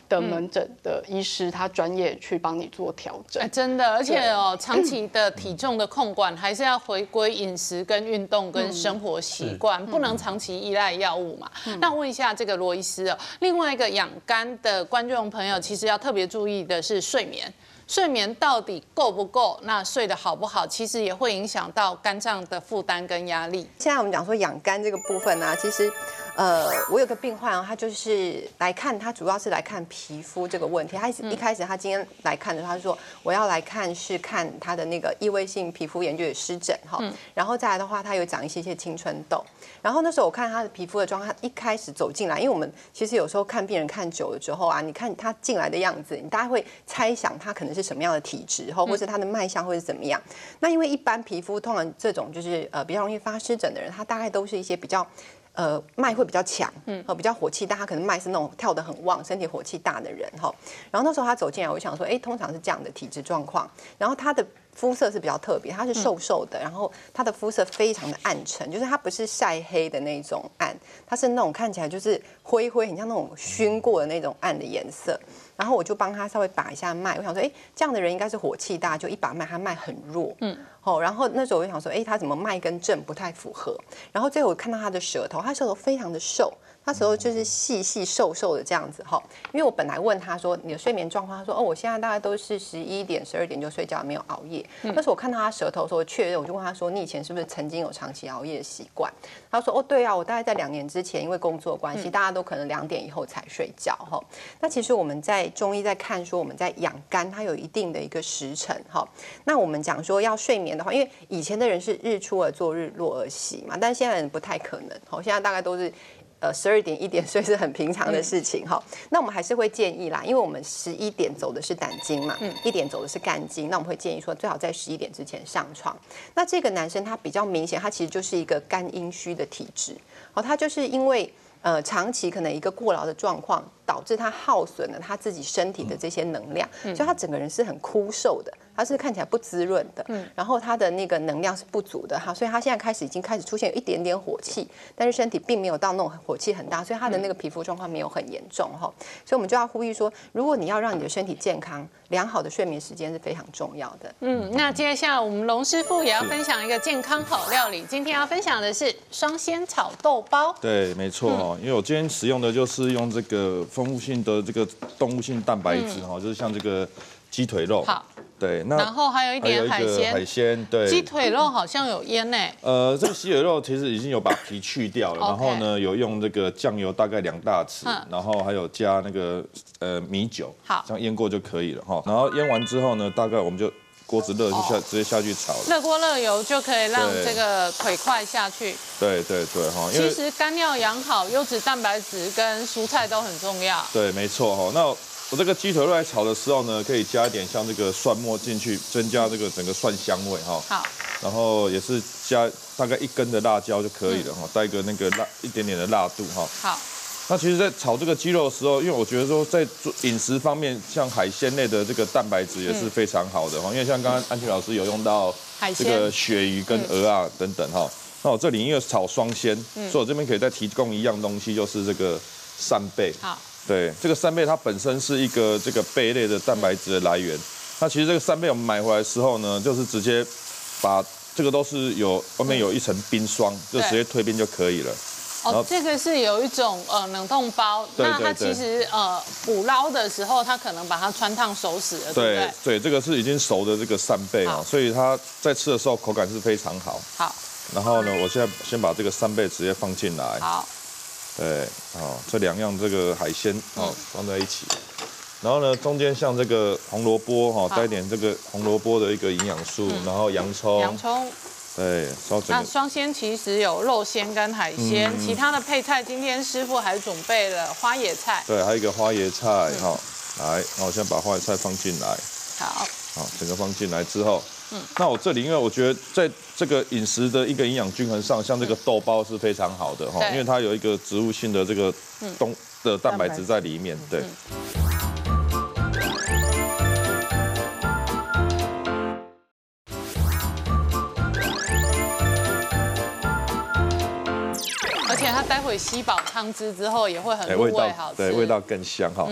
Speaker 6: 的门诊的医师，他专业去帮你做调整。
Speaker 1: 真的，而且长期的体重的控管还是要回归饮食跟运动跟生活习惯，不能长期依赖药物嘛。那问一下这个罗医师另外一个养肝的观众朋友，其实要特别注意的是睡眠。睡眠到底够不够？那睡得好不好，其实也会影响到肝脏的负担跟压力。
Speaker 4: 现在我们讲说养肝这个部分呢，其实，我有个病患他就是来看，他主要是来看皮肤这个问题。他一开始他今天来看的时候，他说我要来看他的那个异位性皮肤炎，就有湿疹哈，然后再来的话，他有长一些青春痘。然后那时候我看他的皮肤的状况，一开始走进来，因为我们其实有时候看病人看久了之后啊，你看他进来的样子，你大概会猜想他可能是什么样的体质，或是他的脉象会是怎么样。那因为一般皮肤通常这种就是比较容易发湿疹的人，他大概都是一些比较脉会比较强，比较火气大，他可能脉是那种跳得很旺，身体火气大的人哈。然后那时候他走进来，我就想说，通常是这样的体质状况。然后他的肤色是比较特别，他是瘦瘦的，然后他的肤色非常的暗沉，就是他不是晒黑的那种暗，他是那种看起来就是灰灰，很像那种熏过的那种暗的颜色。然后我就帮他稍微把一下脉，我想说，这样的人应该是火气大，就一把脉，他脉很弱，然后那时候我就想说，他怎么脉跟症不太符合？然后最后我看到他的舌头，他舌头非常的瘦。他舌头就是细细瘦瘦的这样子哈，因为我本来问他说你的睡眠状况，他说我现在大概都是11点12点就睡觉，没有熬夜。但是我看到他舌头的时候确认，我就问他说你以前是不是曾经有长期熬夜的习惯？他说对啊，我大概在2年之前，因为工作关系，大家都可能2点以后才睡觉哈。那其实我们在中医在看说我们在养肝，它有一定的一个时辰哈。那我们讲说要睡眠的话，因为以前的人是日出而作，日落而息嘛，但是现在人不太可能，现在大概都是。12点1点睡是很平常的事情哈，那我们还是会建议啦，因为我们11点走的是胆经嘛，1点走的是肝经，那我们会建议说最好在11点之前上床。那这个男生他比较明显，他其实就是一个肝阴虚的体质，他就是因为长期可能一个过劳的状况，导致他耗损了他自己身体的这些能量，所以他整个人是很枯瘦的，他是看起来不滋润的，然后他的那个能量是不足的哈，所以他现在已经开始出现有一点点火气，但是身体并没有到那种火气很大，所以他的那个皮肤状况没有很严重哈，所以我们就要呼吁说，如果你要让你的身体健康，良好的睡眠时间是非常重要的。
Speaker 1: 那接下来我们龙师傅也要分享一个健康好料理，今天要分享的是双鲜炒豆包。
Speaker 7: 对，没错因为我今天使用的就是用这个丰富性的这个动物性蛋白质就是像这个鸡腿肉。好。对，那
Speaker 1: 然后还有一点海鲜，
Speaker 7: 对，
Speaker 1: 鸡腿肉好像有腌呢。
Speaker 7: 这个鸡腿肉其实已经有把皮去掉了，然后呢有用这个酱油大概2大匙，然后还有加那个米酒，好，这样腌过就可以了哈。然后腌完之后呢，大概我们就锅子热就直接下去炒了，
Speaker 1: 热锅热油就可以让这个腿块下去。
Speaker 7: 对哈，
Speaker 1: 其实肝要养好，优质蛋白质跟蔬菜都很重要。
Speaker 7: 对，没错哈。那我这个鸡腿肉来炒的时候呢，可以加一点像这个蒜末进去，增加这个整个蒜香味哈。好。然后也是加大概1根的辣椒就可以了哈，带一个那个一点点的辣度哈。好。那其实，在炒这个鸡肉的时候，因为我觉得说在饮食方面，像海鲜类的这个蛋白质也是非常好的哈。因为像刚刚安琪老师有用到这个鳕鱼跟鹅啊等等哈。那我这里因为炒双鲜，所以我这边可以再提供一样东西，就是这个扇贝。好。对，这个扇贝它本身是一个这个贝类的蛋白质的来源。那其实这个扇贝我们买回来的时候呢，就是直接把这个都是外面有一层冰霜，就直接退冰就可以了。
Speaker 1: 这个是有一种冷冻包，那它其实捕捞的时候，它可能把它穿烫熟死了，对不对？
Speaker 7: 对，这个是已经熟的这个扇贝所以它在吃的时候口感是非常好。好，然后呢，我现在先把这个扇贝直接放进来。好。对，这2样这个海鲜放在一起，然后呢，中间像这个红萝卜带一点这个红萝卜的一个营养素，然后洋葱，对，
Speaker 1: 那双鲜其实有肉鲜跟海鲜，其他的配菜今天师傅还准备了花椰菜，
Speaker 7: 对，还有一个花椰菜来，那我现在把花椰菜放进来，好，整个放进来之后。那我这里，因为我觉得在这个饮食的一个营养均衡上，像这个豆包是非常好的因为它有一个植物性的这个的蛋白质在里面，对。
Speaker 1: 而且它待会吸饱汤汁之后也会很入味，好吃，
Speaker 7: 对，味道更香哈。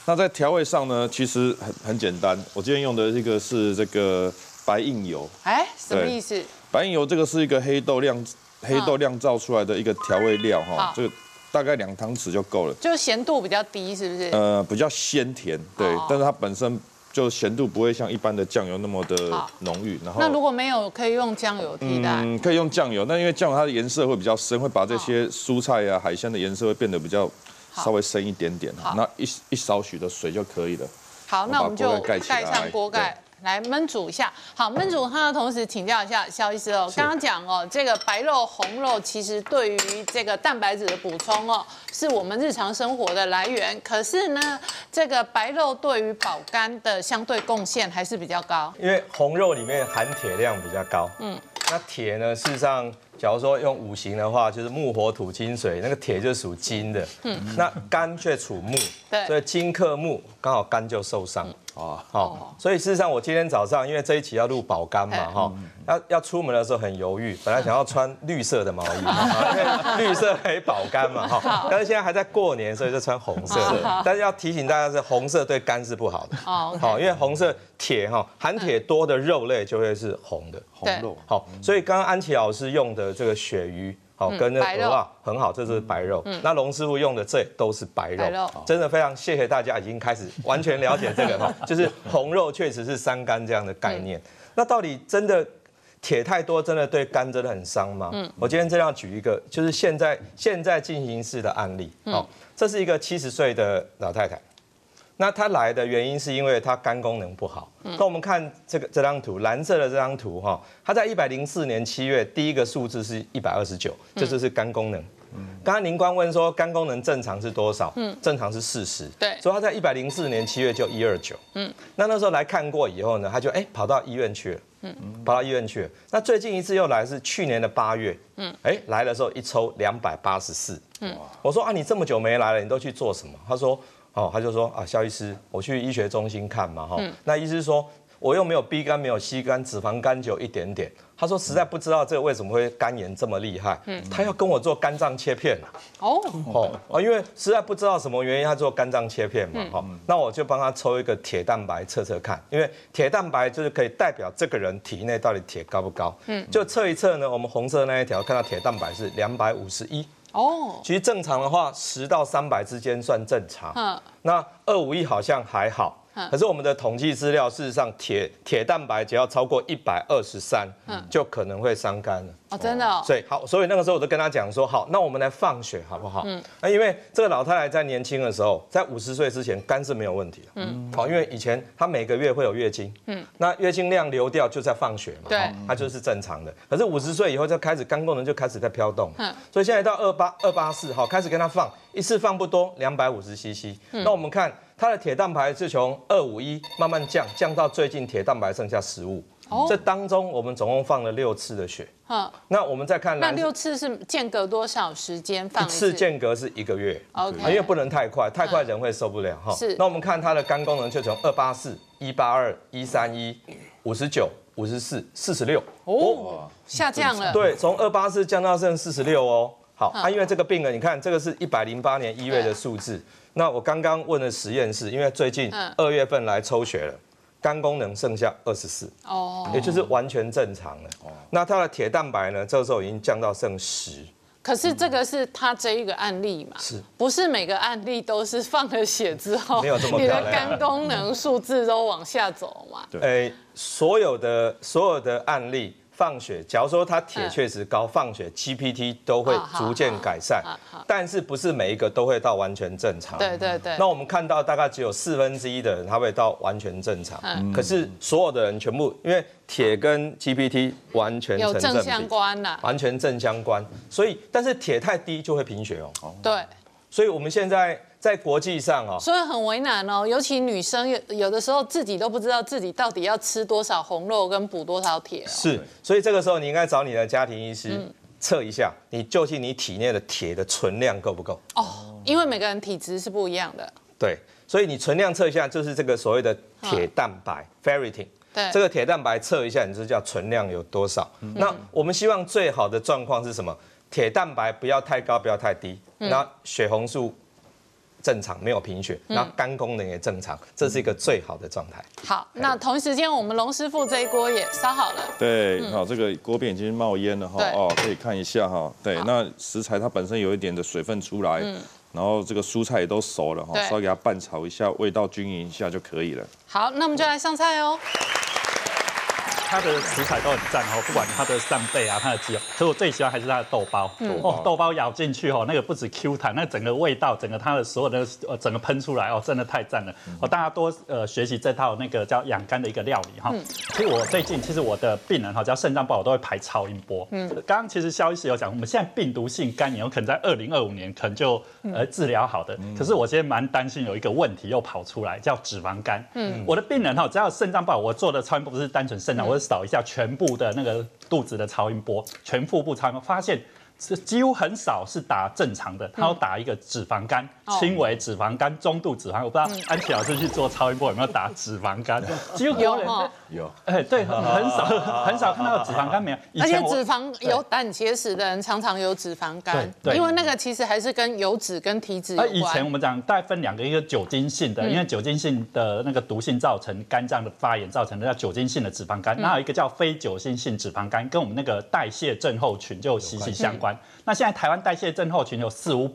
Speaker 7: 那在调味上呢，其实很简单。我今天用的这个是这个白印油。
Speaker 1: 哎，什么意思？
Speaker 7: 白印油这个是一个黑豆酿造出来的一个调味料哈，这个大概2汤匙就够了。
Speaker 1: 就咸度比较低，是不是？
Speaker 7: 比较鲜甜，对，但是它本身就咸度不会像一般的酱油那么的浓郁。然后
Speaker 1: 那如果没有，可以用酱油替代。
Speaker 7: 可以用酱油，但因为酱油它的颜色会比较深，会把这些蔬菜啊、海鲜的颜色会变得比较稍微深一点点。那一少许的水就可以了。
Speaker 1: 好，那我们就盖上锅盖。 来焖煮一下，好，焖煮它的同时请教一下肖医师哦，刚刚讲哦，这个白肉、红肉其实对于这个蛋白质的补充哦，是我们日常生活的来源。可是呢，这个白肉对于保肝的相对贡献还是比较高，
Speaker 3: 因为红肉里面含铁量比较高。那铁呢，事实上，假如说用五行的话，就是木、火、土、金、水，那个铁就属金的。那肝却属木，
Speaker 1: 对，
Speaker 3: 所以金克木，刚好肝就受伤。好，所以事实上我今天早上因为这一期要录保肝嘛，要出门的时候很犹豫，本来想要穿绿色的毛衣，因为绿色可以保肝嘛，但是现在还在过年，所以就穿红色的。但是要提醒大家是红色对肝是不好的，好，因为红色铁含铁多的肉类就会是红的，
Speaker 7: 红肉。
Speaker 3: 好，所以刚刚安琪老师用的这个鳕鱼。 好，跟那鹅啊很好，这是白肉。那龙师傅用的这都是白肉，真的非常谢谢大家，已经开始完全了解这个哈，就是红肉确实是伤肝这样的概念。那到底真的铁太多，真的对肝真的很伤吗？我今天这样举一个，就是现在进行式的案例。好，这是一个70岁的老太太。 那她来的原因是因为她肝功能不好。那我们看这张图，蓝色的这张图哈，它在104年7月第一个数字是129，这就是肝功能。刚刚您官问说肝功能正常是多少？正常是40。对，所以他在104年7月就129。那时候来看过以后呢，他就跑到医院去了。跑到医院去了。那最近一次又来是去年的8月。来的时候一抽284。我说啊，你这么久没来了，你都去做什么？他说。 他就说啊，肖医师，我去医学中心看嘛，那医师说我又没有 B 肝，没有 C 肝，脂肪肝只有一点点。他说实在不知道这个为什么会肝炎这么厉害，他要跟我做肝脏切片因为实在不知道什么原因，他做肝脏切片嘛，那我就帮他抽一个铁蛋白测测看，因为铁蛋白就是可以代表这个人体内到底铁高不高，就测一测呢，我们红色那一条看到铁蛋白是251。 其实正常的话，10到300之间算正常。那251好像还好。可是我们的统计资料，事实上铁蛋白只要超过123，就可能会伤肝了。
Speaker 1: 真的。
Speaker 3: 所以那个时候我就跟他讲说，好，那我们来放血好不好？那因为这个老太太在年轻的时候，在50岁之前肝是没有问题的。好，因为以前她每个月会有月经，那月经量流掉就在放血嘛，对，它就是正常的。可是50岁以后就开始肝功能就开始在飘动，所以现在到284，好，开始跟他放，一次放不多，250cc。那我们看。 它的铁蛋白是从251慢慢降到最近铁蛋白剩下15。这当中我们总共放了6次的血。那我们再看，
Speaker 1: 那6次是间隔多少时间放一次？
Speaker 3: 一次间隔是1个月。因为不能太快，太快人会受不了哈。是。那我们看它的肝功能就从284、182、131、59、54、46。
Speaker 1: 下降了。
Speaker 3: 对，从284降到剩46哦。好，因为这个病人，你看这个是108年1月的数字。 那我刚刚问了实验室，因为最近2月份来抽血了，肝功能剩下24，也就是完全正常了。那他的铁蛋白呢，这个时候已经降到剩10。
Speaker 1: 可是这个是他这一个案例嘛？不是每个案例都是放了血之后，
Speaker 3: 没有这么
Speaker 1: 你的肝功能数字都往下走嘛？
Speaker 3: 对，所有的案例。 放血，假如说它铁确实高，放血 GPT 都会逐渐改善，但是不是每一个都会到完全正常。对。那我们看到大概只有1/4的人他会到完全正常，可是所有的人全部因为铁跟 GPT 完全成正比，有正相关啦，完全正相关。所以，但是铁太低就会贫血哦。对。所以我们现在。 在国际上
Speaker 1: 所以很为难哦，尤其女生有的时候自己都不知道自己到底要吃多少红肉跟补多少铁。
Speaker 3: 是，所以这个时候你应该找你的家庭医师测一下，你究竟你体内的铁的存量够不够？
Speaker 1: 因为每个人体质是不一样的。
Speaker 3: 对，所以你存量测一下，就是这个所谓的铁蛋白 ferritin。对，这个铁蛋白测一下，你就叫存量有多少。那我们希望最好的状况是什么？铁蛋白不要太高，不要太低，那血红素。 正常，没有贫血，那肝功能也正常，这是一个最好的状态。
Speaker 1: 好，那同一时间我们龙师傅这一锅也烧好了。
Speaker 7: 对，好，这个锅边已经冒烟了哈，哦，可以看一下哈。对，那食材它本身有一点的水分出来，然后这个蔬菜也都熟了哈，稍微给它拌炒一下，味道均匀一下就可以了。
Speaker 1: 好，那我们就来上菜哦。
Speaker 2: 它的食材都很赞哦，不管它的扇贝啊，它的鸡肉，可是我最喜欢还是它的豆包。哦，豆包咬进去哦，那个不止 Q 弹，那整个味道，整个它的所有的整个喷出来哦，真的太赞了。哦，大家多学习这套那个叫养肝的一个料理哈。其实我最近我的病人哈，只要肾脏不好，我都会排超音波。刚刚其实肖医师有讲，我们现在病毒性肝炎有可能在2025年可能就治疗好的，可是我现在蛮担心有一个问题又跑出来，叫脂肪肝。我的病人哈，只要肾脏不好，我做的超音波不是单纯肾脏，我是扫一下全部的那个肚子的超音波，全腹部超音波，发现是几乎很少是打正常的，他要打一个脂肪肝，轻微脂肪肝、中度脂肪肝。我不知道安琪老师去做超音波有没有打脂肪肝？几乎有，哎，对，很少看到脂肪肝没有。
Speaker 1: 而且脂肪有胆结石的人常常有脂肪肝，因为那个其实还是跟油脂跟体脂有关。
Speaker 2: 以前我们讲大概分2个，一个酒精性的，因为酒精性的那个毒性造成肝脏的发炎造成的叫酒精性的脂肪肝，那还有一个叫非酒精性脂肪肝，跟我们那个代谢症候群就息息相关。那现在台湾代谢症候群有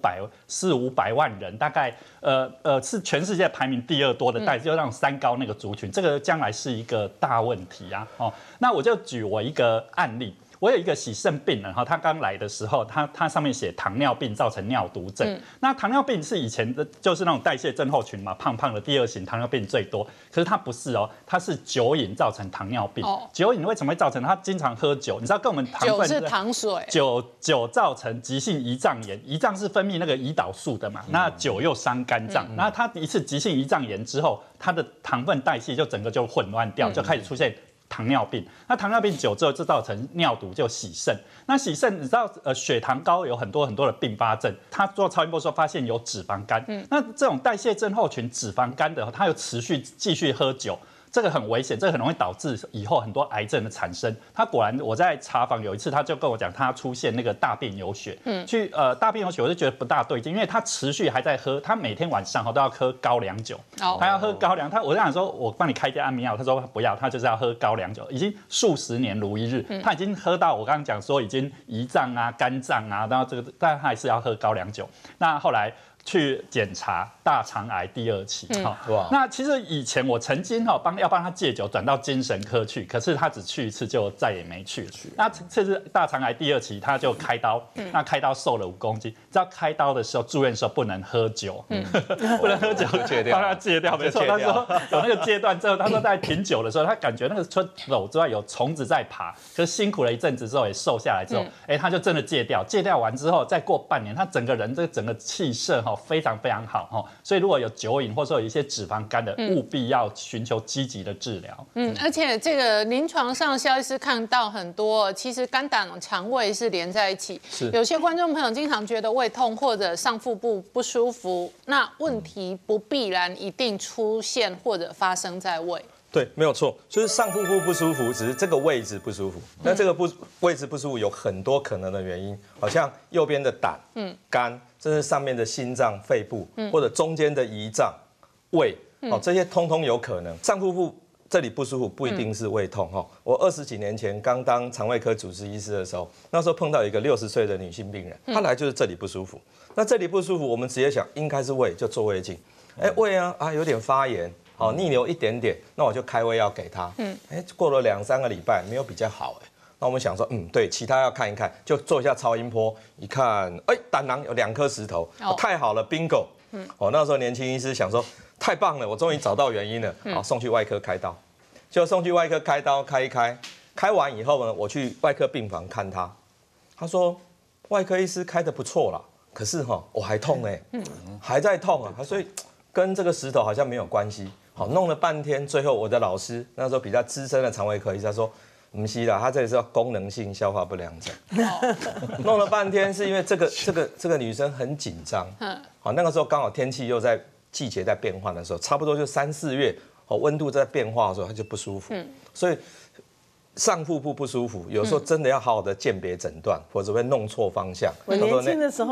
Speaker 2: 400-500万人，大概是全世界排名第2多的代谢，就那种3高那个族群，这个将来是一个大问题啊。哦，那我就举我一个案例。我有一个洗肾病人哈，他刚来的时候，他上面写糖尿病造成尿毒症。那糖尿病是以前的，就是那种代谢症候群嘛，胖胖的第2型糖尿病最多。可是他不是哦，他是酒瘾造成糖尿病。酒瘾为什么会造成？他经常喝酒，你知道跟我们
Speaker 1: 酒是糖水，
Speaker 2: 酒造成急性胰脏炎，胰脏是分泌那个胰岛素的嘛，那酒又伤肝脏，那他一次急性胰脏炎之后，他的糖分代谢就整个就混乱掉，就开始出现糖尿病。那糖尿病久之后就造成尿毒，就洗肾。那洗肾你知道血糖高有很多的并发症。他做超音波时候发现有脂肪肝。那这种代谢症候群脂肪肝的，他又继续喝酒。这个很危险，这个很容易导致以后很多癌症的产生。他果然，我在查房有一次，他就跟我讲，他出现那个大便有血。大便有血，我就觉得不大对劲，因为他持续还在喝，他每天晚上都要喝高粱酒。他要喝高粱，我就想说，我帮你开一点安眠药，他说不要，他就是要喝高粱酒，已经数十年如一日。他已经喝到我刚刚讲说已经胰脏啊、肝脏啊，然后这个，但他还是要喝高粱酒。那后来去检查大肠癌第2期，那其实以前我曾经要帮他戒酒，转到精神科去，可是他只去一次就再也没去了。那这次大肠癌第2期，他就开刀，那开刀瘦了5公斤。知道开刀的时候住院的时候不能喝酒，不能喝酒，帮他戒掉，没错。他说有那个阶段之后，他说在挺久的时候，他感觉那个除了肉之外有虫子在爬，可是辛苦了一阵子之后也瘦下来之后，他就真的戒掉。戒掉完之后，再过半年，他整个人整个气色非常非常好哈，所以如果有酒瘾或者说有一些脂肪肝的，务必要寻求积极的治疗。
Speaker 1: 而且这个临床上肖医师看到很多，其实肝胆肠胃是连在一起。有些观众朋友经常觉得胃痛或者上腹部不舒服，那问题不必然一定出现或者发生在胃。
Speaker 3: 对，没有错，就是上腹部不舒服，只是这个位置不舒服。那这个位置不舒服有很多可能的原因，好像右边的胆、肝，甚至上面的心脏、肺部，或者中间的胰脏、胃，这些通通有可能。上腹部这里不舒服不一定是胃痛哈。我20几年前刚当肠胃科主治医师的时候，那时候碰到一个60岁的女性病人，她来就是这里不舒服。那这里不舒服，我们直接想应该是胃，就做胃镜。胃啊有点发炎。逆流一点点，那我就开胃药给他。过了2-3个礼拜没有比较好。那我们想说，对，其他要看一看，就做一下超音波，一看，胆囊有2颗石头，太好了 ，bingo。那时候年轻医师想说，太棒了，我终于找到原因了，送去外科开刀。就送去外科开刀，开一开，开完以后呢，我去外科病房看他，他说，外科医师开得不错啦，可是我还痛还在痛啊，所以跟这个石头好像没有关系。弄了半天，最后我的老师那时候比较资深的肠胃科医生说，不是啦，他这里是功能性消化不良症。弄了半天是因为这个女生很紧张。那个时候刚好天气又在季节在变换的时候，差不多就3-4月，温度在变化的时候，她就不舒服。所以上腹部不舒服，有时候真的要好好的鉴别诊断，否则会弄错方向。
Speaker 5: 我年轻的时候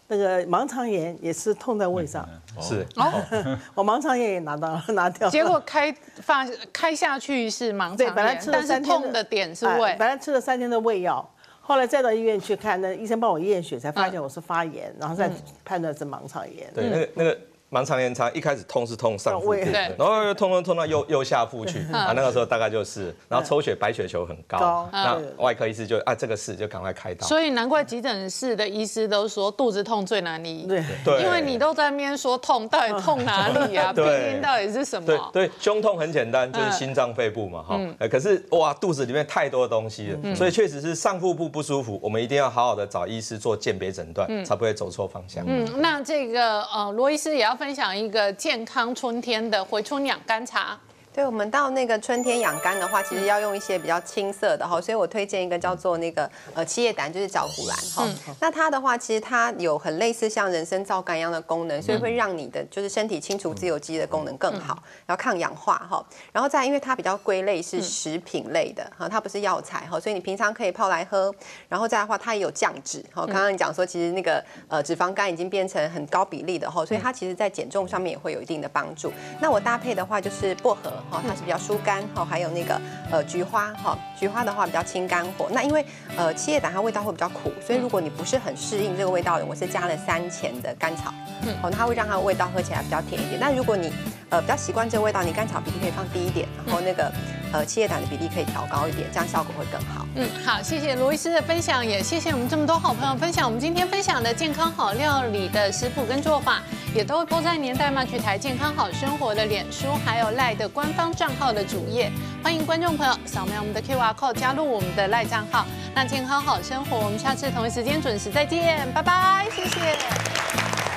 Speaker 5: 那个盲肠炎也是痛在胃上，
Speaker 3: 是
Speaker 5: 我盲肠炎也拿掉，
Speaker 1: 结果开下去是盲肠炎，
Speaker 5: 本来吃了3天，
Speaker 1: 但是痛的点是胃，
Speaker 5: 本来吃了3天的胃药，后来再到医院去看，那医生帮我验血，才发现我是发炎，然后再判断是盲肠炎。
Speaker 3: 对，那个盲肠炎一开始痛是痛上腹部，然后又痛到右下腹去，那个时候大概就是，然后抽血白血球很高，那外科医师就这个事就赶快开刀。
Speaker 1: 所以难怪急诊室的医师都说肚子痛最难医，
Speaker 3: 对，
Speaker 1: 因为你都在那边说痛，到底痛哪里啊？病因到底是什么？
Speaker 3: 对，胸痛很简单，就是心脏肺部嘛，可是哇，肚子里面太多东西了，所以确实是上腹部不舒服，我们一定要好好的找医师做鉴别诊断，才不会走错方向。
Speaker 1: 那这个罗医师也要分享一个健康春天的回春养肝茶。
Speaker 4: 对，我们到那个春天养肝的话，其实要用一些比较青色的哈，所以我推荐一个叫做那个七叶胆，就是绞股蓝哈。那它的话，其实它有很类似像人参皂苷一样的功能，所以会让你的就是身体清除自由基的功能更好，然后抗氧化哈。然后再因为它比较归类是食品类的哈，它不是药材哈，所以你平常可以泡来喝。然后再的话，它也有降脂哈。刚刚你讲说，其实那个脂肪肝已经变成很高比例的哈，所以它其实在减重上面也会有一定的帮助。那我搭配的话就是薄荷。它是比较疏肝哈，还有那个菊花哈，菊花的话比较清肝火。那因为七叶胆它味道会比较苦，所以如果你不是很适应这个味道的，我是加了3钱的甘草，那它会让它的味道喝起来比较甜一点。但如果你比较习惯这个味道，你甘草比例可以放低一点，然后那个七叶胆的比例可以调高一点，这样效果会更好。
Speaker 1: 好，谢谢罗医师的分享，也谢谢我们这么多好朋友分享我们今天分享的健康好料理的食谱跟做法，也都会播在年代漫趣台健康好生活的脸书还有 LINE 的官方账号的主页，欢迎观众朋友扫描我们的 QR code 加入我们的 LINE 账号。那健康好生活，我们下次同一时间准时再见，拜拜，谢谢。